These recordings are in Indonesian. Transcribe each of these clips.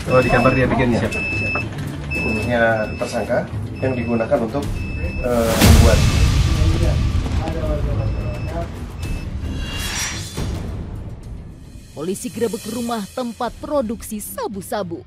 Oh, di kamar dia bikin siap. Ini tersangka yang digunakan untuk membuat. Polisi gerebek rumah tempat produksi sabu-sabu.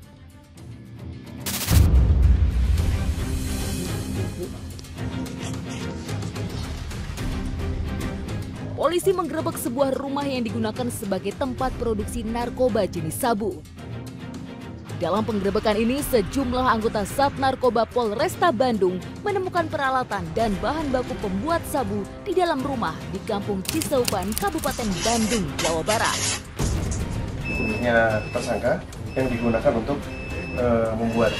Polisi menggerebek sebuah rumah yang digunakan sebagai tempat produksi narkoba jenis sabu. Dalam penggerebekan ini, sejumlah anggota Sat Narkoba Polresta Bandung menemukan peralatan dan bahan baku pembuat sabu di dalam rumah di Kampung Cisaupan, Kabupaten Bandung, Jawa Barat. Ini tersangka yang digunakan untuk membuat.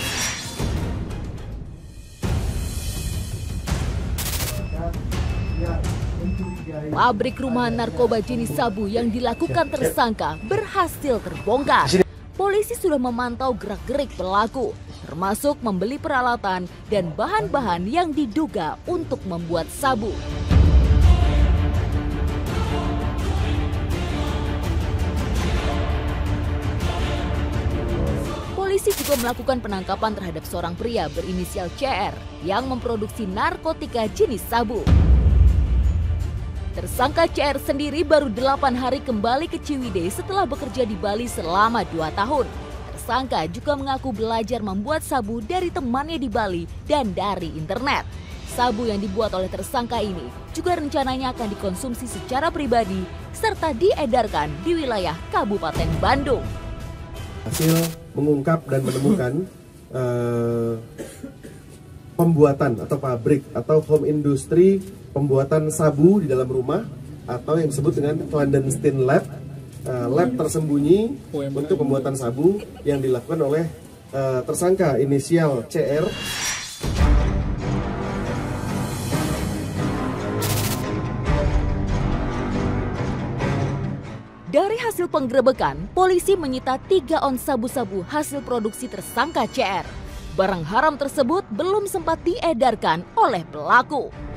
Pabrik rumahan narkoba jenis sabu yang dilakukan tersangka berhasil terbongkar. Polisi sudah memantau gerak-gerik pelaku, termasuk membeli peralatan dan bahan-bahan yang diduga untuk membuat sabu. Polisi juga melakukan penangkapan terhadap seorang pria berinisial CR yang memproduksi narkotika jenis sabu. Tersangka CR sendiri baru 8 hari kembali ke Ciwidey setelah bekerja di Bali selama 2 tahun. Tersangka juga mengaku belajar membuat sabu dari temannya di Bali dan dari internet. Sabu yang dibuat oleh tersangka ini juga rencananya akan dikonsumsi secara pribadi serta diedarkan di wilayah Kabupaten Bandung. Hasil mengungkap dan menemukan pembuatan atau pabrik atau home industry pembuatan sabu di dalam rumah atau yang disebut dengan clandestine lab, lab tersembunyi untuk pembuatan sabu yang dilakukan oleh tersangka inisial CR. Dari hasil penggerebekan, polisi menyita 3 ons sabu-sabu hasil produksi tersangka CR. Barang haram tersebut belum sempat diedarkan oleh pelaku.